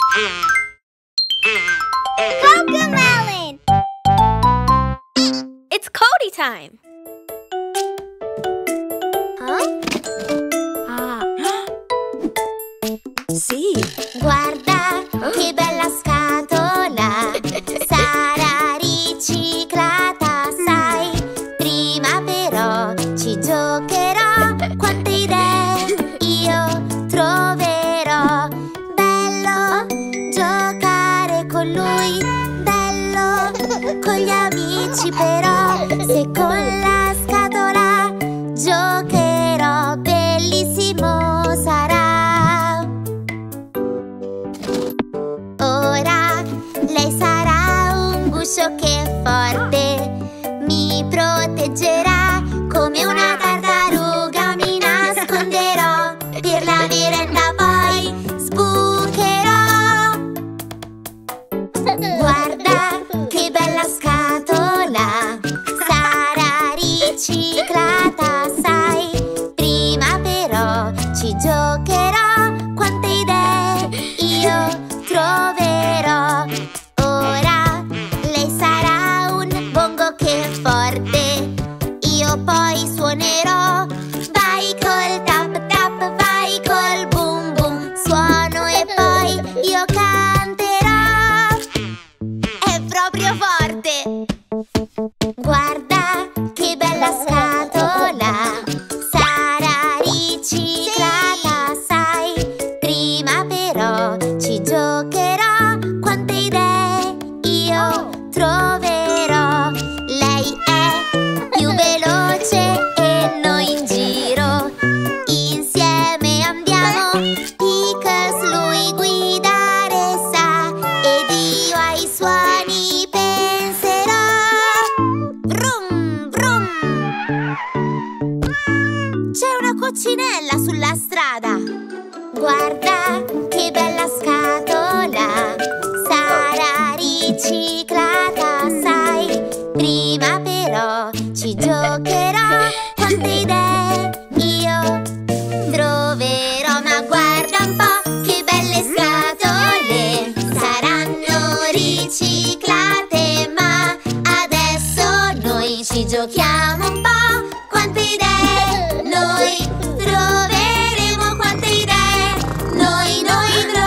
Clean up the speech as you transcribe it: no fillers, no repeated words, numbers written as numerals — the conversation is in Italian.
Cocomelon! It's Cody time! Huh? Sì! Guarda che bella scatola, sarà riciclata, sai. Prima però ci giocherò, quante idee io troverò. Bello giocare con lui, bello con gli amici però. Se con la scatola giocherò, bellissimo sarà. Ora lei sarà un guscio che è forte, mi proteggerà come una tartaruga. Mi nasconderò, per la merenda poi sbucherò. Guarda che bella scatola, sarà riciclata, sai. Prima però ci giocherò, quante idee io troverò. Ora lei sarà un bongo che è forte, io poi suonerò. Vai col tap tap, vai col boom boom, suono e poi io canterò. È proprio forte! Guarda che bella scatola, sarà riciclata, sai. Prima però ci giocherò, quante idee io troverò. Lei è più veloce e noi in giro insieme andiamo. Pickles lui guidare sa ed io ai suoni penserò. Vrum vrum. C'è una coccinella sulla strada. Guarda che bella scatola, sarà riciclata, sai. Prima però ci giocherò, quante idee io troverò. Ma guarda un po' che belle scatole, saranno riciclate, ma adesso noi ci giochiamo un po'. Quante idee noi troveremo, quante idee noi troveremo.